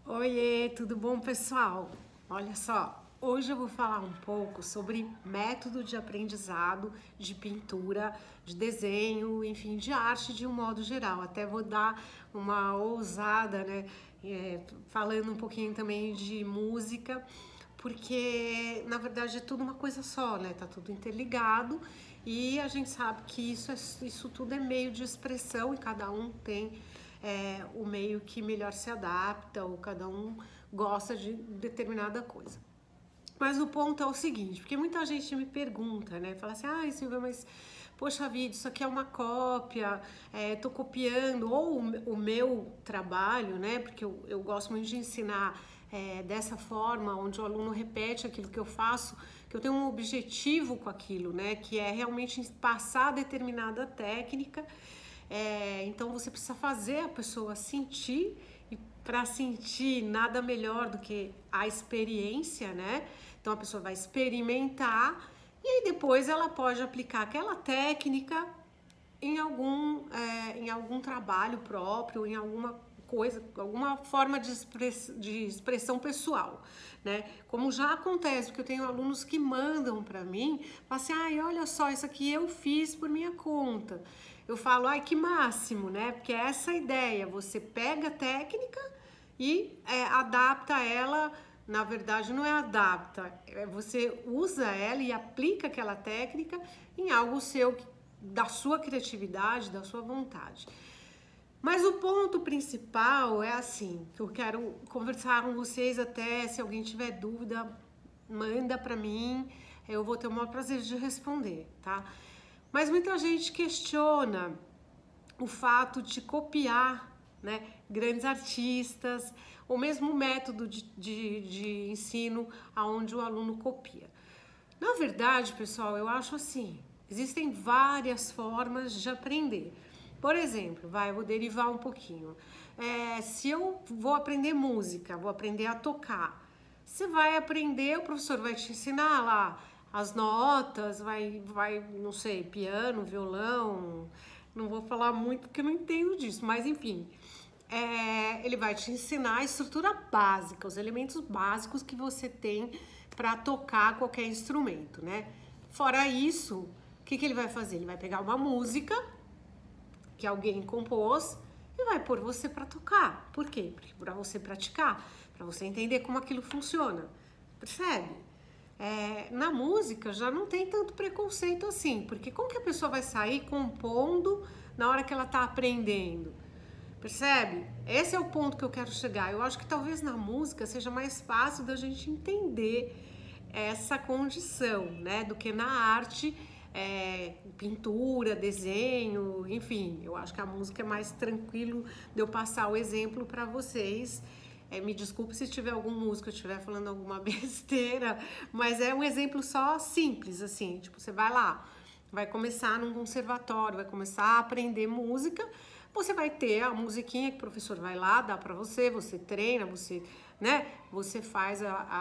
Oiê, tudo bom, pessoal? Olha só, hoje eu vou falar um pouco sobre método de aprendizado de pintura, de desenho, enfim, de arte de um modo geral. Até vou dar uma ousada, né? Falando um pouquinho também de música, porque na verdade é tudo uma coisa só, né? Tá tudo interligado e a gente sabe que isso tudo é meio de expressão e cada um tem o meio que melhor se adapta ou cada um gosta de determinada coisa. Mas o ponto é o seguinte, porque muita gente me pergunta, né? Fala assim, Silvia, mas poxa vida, isso aqui é uma cópia, tô copiando, ou o meu trabalho, né? Porque eu gosto muito de ensinar dessa forma, onde o aluno repete aquilo que eu faço, que eu tenho um objetivo com aquilo, né? Que é realmente passar determinada técnica. Então você precisa fazer a pessoa sentir, e para sentir nada melhor do que a experiência, né? Então a pessoa vai experimentar e aí depois ela pode aplicar aquela técnica em algum trabalho próprio, em alguma coisa, alguma forma de expressão pessoal, né? Como já acontece, porque eu tenho alunos que mandam para mim, falam assim, olha só, isso aqui eu fiz por minha conta. Eu falo, que máximo, né? Porque é essa a ideia, você pega a técnica e adapta ela, na verdade não é adapta, você usa ela e aplica aquela técnica em algo seu, da sua criatividade, da sua vontade. Mas o ponto principal é assim, que eu quero conversar com vocês até, se alguém tiver dúvida, manda pra mim, eu vou ter o maior prazer de responder, tá? Mas muita gente questiona o fato de copiar, né, grandes artistas, ou mesmo o método de ensino aonde o aluno copia. Na verdade, pessoal, eu acho assim, existem várias formas de aprender. Por exemplo, eu vou derivar um pouquinho. Se eu vou aprender música, vou aprender a tocar, você vai aprender, o professor vai te ensinar lá as notas, não sei, piano, violão, não vou falar muito porque eu não entendo disso, mas enfim, ele vai te ensinar a estrutura básica, os elementos básicos que você tem para tocar qualquer instrumento, né? Fora isso, o que ele vai fazer? Ele vai pegar uma música que alguém compôs e vai pôr você para tocar. Por quê? Para você praticar, para você entender como aquilo funciona. Percebe? Na música já não tem tanto preconceito assim, porque como que a pessoa vai sair compondo na hora que ela está aprendendo? Percebe? Esse é o ponto que eu quero chegar. Eu acho que talvez na música seja mais fácil da gente entender essa condição, né? Do que na arte, pintura, desenho, enfim. Eu acho que a música é mais tranquilo de eu passar o exemplo para vocês. Me desculpe se tiver algum músico, eu estiver falando alguma besteira, mas é um exemplo só simples, assim. Tipo, você vai lá, vai começar num conservatório, vai começar a aprender música. Você vai ter a musiquinha que o professor vai lá, dá para você, você treina, você faz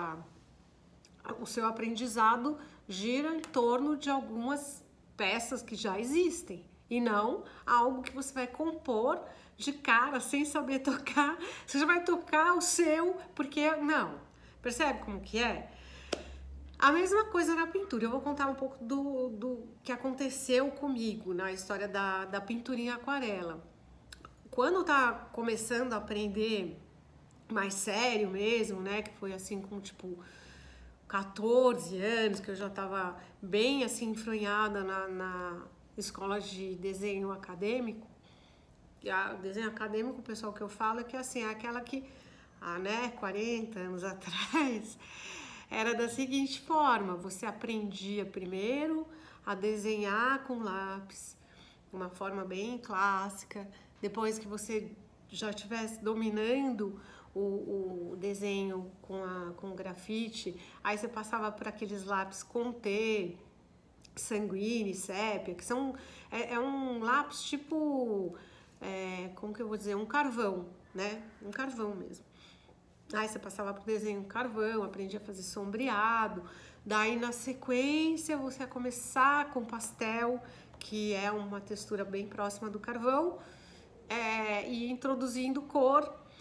o seu aprendizado gira em torno de algumas peças que já existem e não algo que você vai compor de cara sem saber tocar. Você já vai tocar o seu, porque não. Percebe como que é? A mesma coisa na pintura. Eu vou contar um pouco do que aconteceu comigo na história da pintura em aquarela. Quando eu tava começando a aprender mais sério mesmo, né? Que foi assim com tipo 14 anos, que eu já tava bem assim enfronhada na escola de desenho acadêmico. O desenho acadêmico, o pessoal que eu falo, é que assim, é aquela que, 40 anos atrás, era da seguinte forma: você aprendia primeiro a desenhar com lápis, uma forma bem clássica. Depois que você já estivesse dominando o desenho com grafite, aí você passava por aqueles lápis Conté, sanguíneo, sépia, que são um lápis tipo, como que eu vou dizer, um carvão, né? Um carvão mesmo. Aí você passava pro desenho carvão, aprendia a fazer sombreado. Daí na sequência você ia começar com pastel, que é uma textura bem próxima do carvão, e introduzindo cor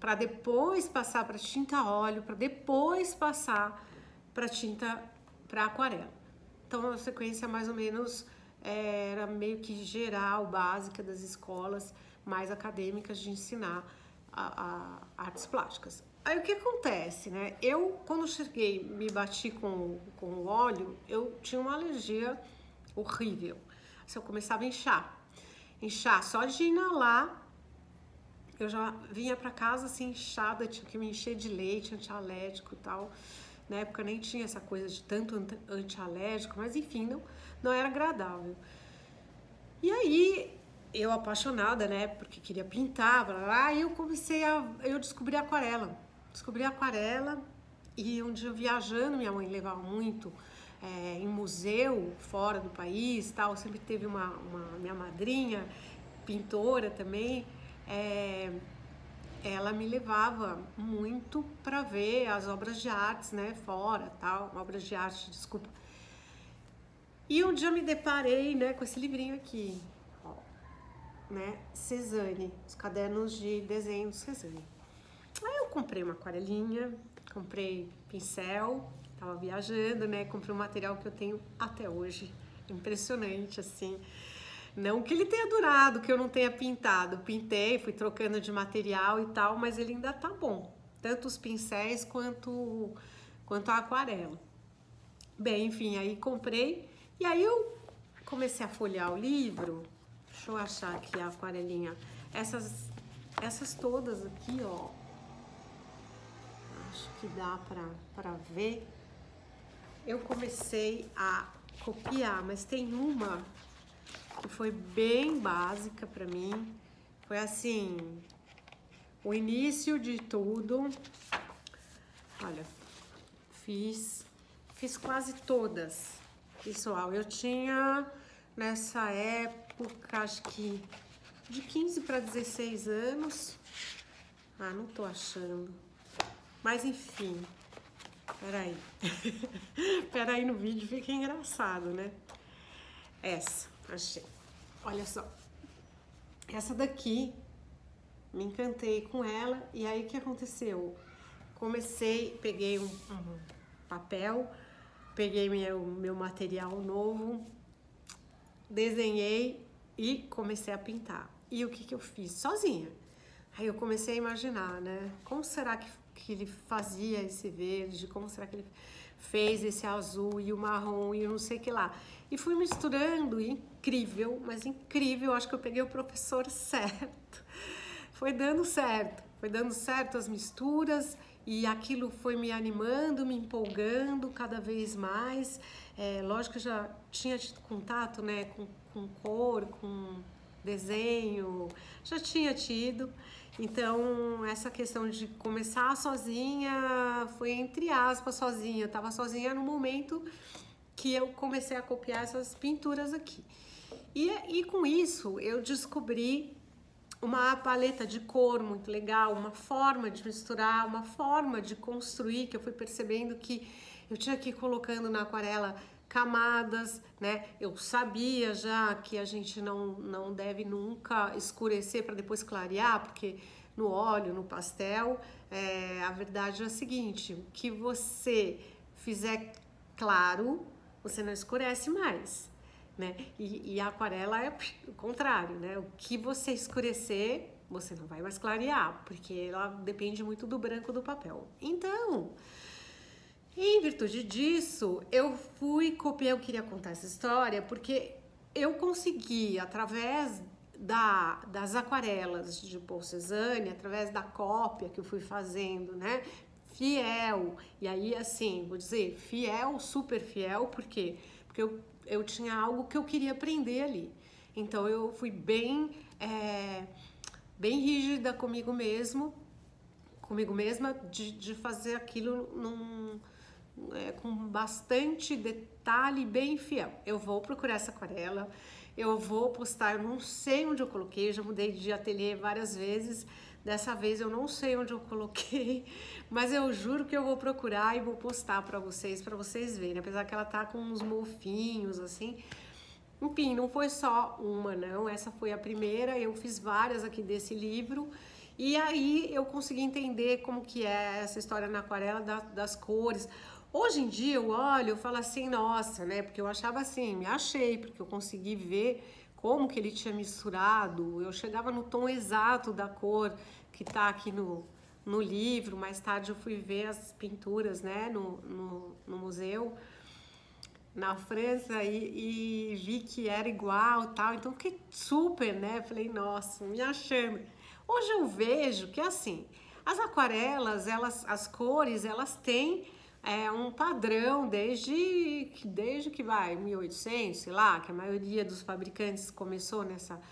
para depois passar para tinta a óleo, para depois passar para tinta para aquarela. Então a sequência mais ou menos era meio que geral, básica das escolas mais acadêmicas de ensinar a artes plásticas. Aí o que acontece, né? Eu, quando cheguei, me bati com o óleo, eu tinha uma alergia horrível. Se eu começava a inchar, só de inalar, eu já vinha pra casa assim inchada, tinha que me encher de leite, antialérgico e tal. Na época nem tinha essa coisa de tanto antialérgico, mas enfim, não era agradável. E aí, eu apaixonada, né, porque queria pintar, blá, blá, aí eu descobri aquarela. Descobri aquarela e um dia viajando, minha mãe levava muito em museu fora do país, tal. Sempre teve uma minha madrinha, pintora também, ela me levava muito para ver as obras de artes, né, fora, tal, obras de arte, desculpa. E um dia me deparei, né, com esse livrinho aqui, ó, né, Cezanne, os cadernos de desenho do Cezanne. Aí eu comprei uma aquarelinha, comprei pincel, tava viajando, né, comprei um material que eu tenho até hoje, impressionante, assim. Não que ele tenha durado, que eu não tenha pintado. Pintei, fui trocando de material e tal, mas ele ainda tá bom. Tanto os pincéis quanto a aquarela. Bem, enfim, aí comprei. E aí eu comecei a folhear o livro. Deixa eu achar aqui a aquarelinha. Essas todas aqui, ó. Acho que dá pra ver. Eu comecei a copiar, mas tem uma que foi bem básica pra mim. Foi assim, o início de tudo. Olha, fiz quase todas. Pessoal, eu tinha nessa época, acho que de 15 para 16 anos. Ah, não tô achando. Mas enfim, peraí. Peraí, no vídeo fica engraçado, né? Essa. Achei. Olha só. Essa daqui, me encantei com ela. E aí, o que aconteceu? Peguei um papel, peguei meu material novo, desenhei e comecei a pintar. E o que eu fiz? Sozinha. Aí eu comecei a imaginar, né? Como será que ele fazia esse verde? Como será que ele fez esse azul e o marrom e não sei o que lá? E fui misturando, incrível, mas incrível, acho que eu peguei o professor certo. Foi dando certo as misturas e aquilo foi me animando, me empolgando cada vez mais. Lógico que eu já tinha tido contato, né, com cor, com desenho, já tinha tido. Então, essa questão de começar sozinha foi entre aspas sozinha. Eu tava sozinha no momento que eu comecei a copiar essas pinturas aqui. E com isso, eu descobri uma paleta de cor muito legal, uma forma de misturar, uma forma de construir, que eu fui percebendo que eu tinha que ir colocando na aquarela camadas, né? Eu sabia já que a gente não deve nunca escurecer para depois clarear, porque no óleo, no pastel, a verdade é a seguinte, o que você fizer claro, você não escurece mais, né? E a aquarela é o contrário, né? O que você escurecer, você não vai mais clarear, porque ela depende muito do branco do papel. Então, em virtude disso, eu queria contar essa história, porque eu consegui, através das aquarelas de Paul Cézanne, através da cópia que eu fui fazendo, né? Fiel, e aí assim, vou dizer, fiel, super fiel, por quê? Porque eu tinha algo que eu queria aprender ali. Então eu fui bem rígida comigo mesma, de fazer aquilo com bastante detalhe, bem fiel. Eu vou procurar essa aquarela, eu vou postar, eu não sei onde eu coloquei, eu já mudei de ateliê várias vezes, dessa vez eu não sei onde eu coloquei, mas eu juro que eu vou procurar e vou postar para vocês verem, apesar que ela tá com uns mofinhos assim. Enfim, não foi só uma, não, essa foi a primeira, eu fiz várias aqui desse livro E aí eu consegui entender como que é essa história na aquarela das cores. Hoje em dia eu olho, eu falo assim, nossa, né? Porque eu achava assim, me achei, porque eu consegui ver como que ele tinha misturado. Eu chegava no tom exato da cor que tá aqui no livro. Mais tarde eu fui ver as pinturas, né, no museu na França e vi que era igual, tal. Então fiquei super, né? Falei, nossa, me achando. Hoje eu vejo que assim, as aquarelas, as cores, elas têm um padrão desde que vai 1800, sei lá, que a maioria dos fabricantes começou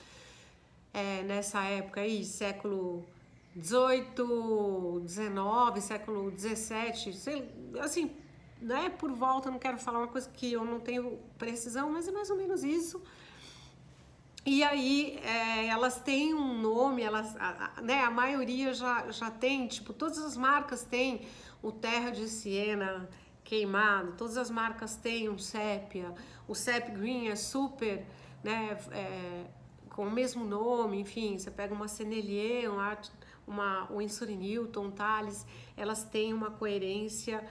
nessa época aí, século 18, 19, século 17, assim, né, por volta, não quero falar uma coisa que eu não tenho precisão, mas é mais ou menos isso. E aí elas têm um nome, né, a maioria já tem, tipo, todas as marcas têm o terra de siena queimado, todas as marcas têm um sépia, o sap green é super, né, com o mesmo nome, enfim, você pega uma Sennelier, uma Winsor & Newton, Thales, elas têm uma coerência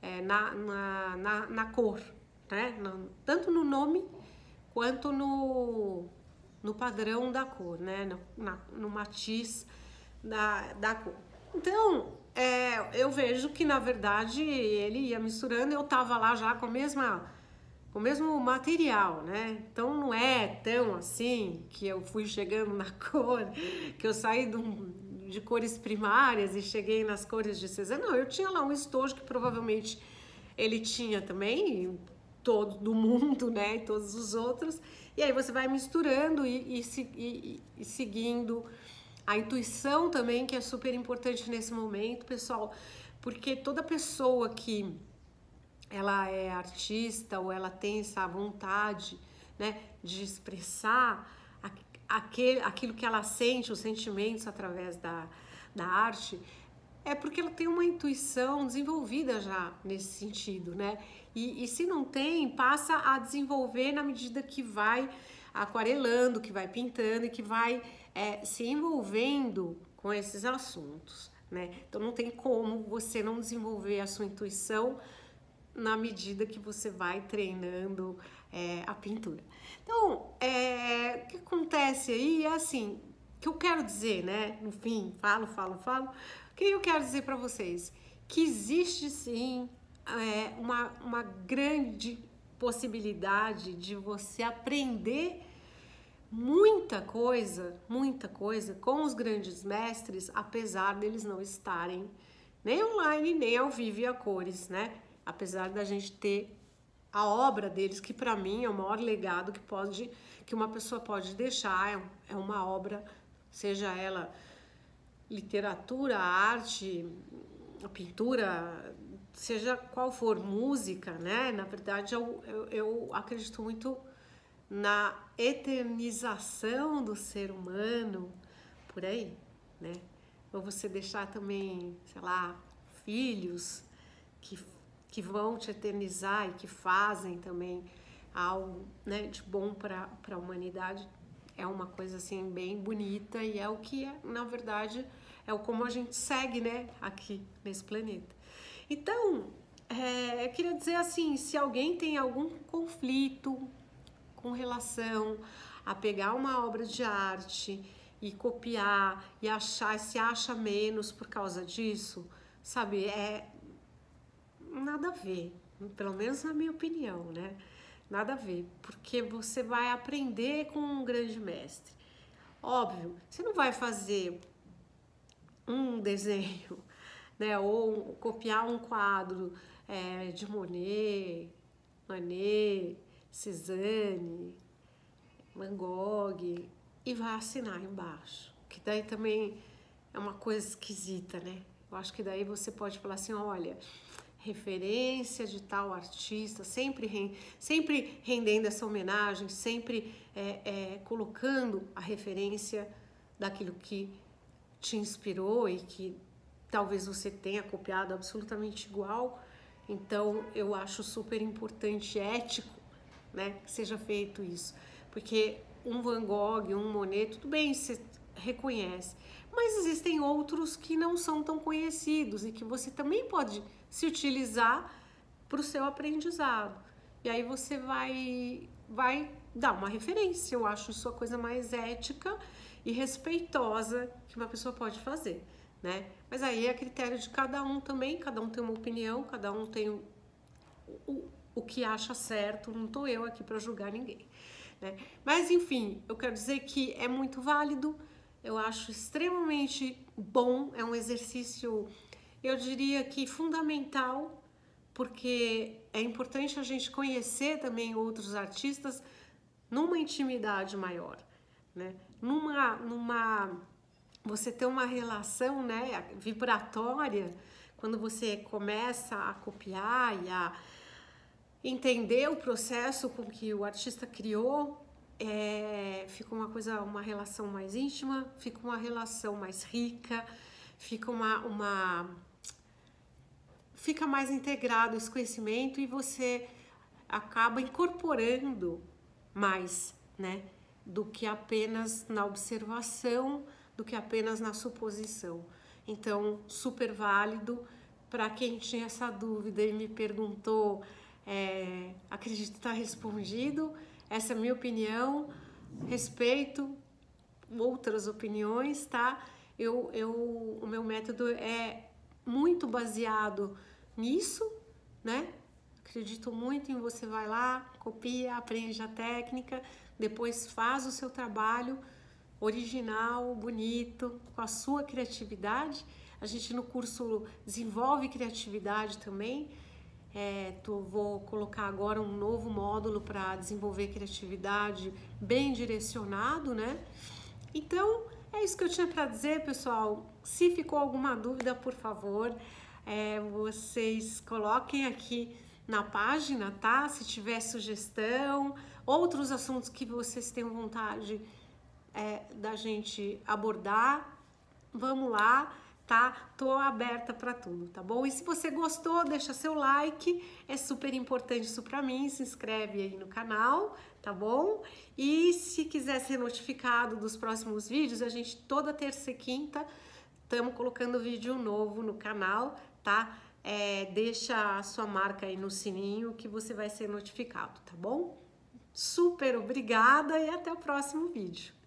na cor, né, tanto no nome quanto no padrão da cor, né? No matiz da cor. Então, eu vejo que, na verdade, ele ia misturando, eu tava lá já com o mesmo material, né? Então, não é tão assim que eu fui chegando na cor, que eu saí de cores primárias e cheguei nas cores de Cézanne. Não, eu tinha lá um estojo que provavelmente ele tinha também, todo do mundo, né? E todos os outros. E aí você vai misturando e seguindo a intuição também, que é super importante nesse momento, pessoal, porque toda pessoa que ela é artista ou ela tem essa vontade, né, de expressar aquilo que ela sente, os sentimentos através da arte, é porque ela tem uma intuição desenvolvida já nesse sentido, né? E se não tem, passa a desenvolver na medida que vai aquarelando, que vai pintando e que vai se envolvendo com esses assuntos, né? Então não tem como você não desenvolver a sua intuição na medida que você vai treinando a pintura. Então, o que acontece aí é assim, que eu quero dizer, né? No fim, falo. O que eu quero dizer para vocês? Que existe sim uma grande possibilidade de você aprender muita coisa com os grandes mestres, apesar deles não estarem nem online, nem ao vivo e a cores, né? Apesar da gente ter a obra deles, que para mim é o maior legado que uma pessoa pode deixar, é uma obra, seja ela literatura, arte, pintura, seja qual for, música, né? Na verdade, eu acredito muito na eternização do ser humano por aí, né? Ou você deixar também, sei lá, filhos que vão te eternizar e que fazem também algo, né, de bom para a humanidade. É uma coisa assim bem bonita e é o que na verdade é como a gente segue, né, aqui nesse planeta. Então, eu queria dizer assim, se alguém tem algum conflito com relação a pegar uma obra de arte e copiar e se acha menos por causa disso, sabe, nada a ver, pelo menos na minha opinião, né? Nada a ver, porque você vai aprender com um grande mestre. Óbvio, você não vai fazer um desenho, né? Ou copiar um quadro de Monet, Cézanne, Van Gogh e vai assinar embaixo. Que daí também é uma coisa esquisita, né? Eu acho que daí você pode falar assim, olha, referência de tal artista, sempre rendendo essa homenagem, sempre colocando a referência daquilo que te inspirou e que talvez você tenha copiado absolutamente igual. Então, eu acho super importante, ético, né, que seja feito isso. Porque um Van Gogh, um Monet, tudo bem, você reconhece, mas existem outros que não são tão conhecidos e que você também pode se utilizar para o seu aprendizado. E aí você vai dar uma referência. Eu acho isso a coisa mais ética e respeitosa que uma pessoa pode fazer, né? Mas aí é critério de cada um também, cada um tem uma opinião, cada um tem o que acha certo, não tô eu aqui para julgar ninguém, né? Mas enfim, eu quero dizer que é muito válido, eu acho extremamente bom, é um exercício, eu diria que fundamental, porque é importante a gente conhecer também outros artistas numa intimidade maior, né? Você ter uma relação, né, vibratória, quando você começa a copiar e a entender o processo com que o artista criou, fica uma relação mais íntima, fica uma relação mais rica, fica fica mais integrado esse conhecimento e você acaba incorporando mais, né, do que apenas na observação, do que apenas na suposição. Então, super válido. Para quem tinha essa dúvida e me perguntou, acredito que está respondido. Essa é a minha opinião, respeito outras opiniões, tá? O meu método é muito baseado nisso, né? Acredito muito em você vai lá, copia, aprende a técnica, depois faz o seu trabalho original, bonito, com a sua criatividade. A gente no curso desenvolve criatividade também. Vou colocar agora um novo módulo para desenvolver criatividade bem direcionado, né? Então, é isso que eu tinha para dizer, pessoal. Se ficou alguma dúvida, por favor, vocês coloquem aqui na página, tá? Se tiver sugestão, outros assuntos que vocês tenham vontade da gente abordar, vamos lá, tá? Tô aberta para tudo, tá bom? E se você gostou, deixa seu like, é super importante isso para mim, se inscreve aí no canal, tá bom? E se quiser ser notificado dos próximos vídeos, a gente toda terça e quinta estamos colocando vídeo novo no canal, tá? Deixa a sua marca aí no sininho que você vai ser notificado, tá bom? Super obrigada e até o próximo vídeo.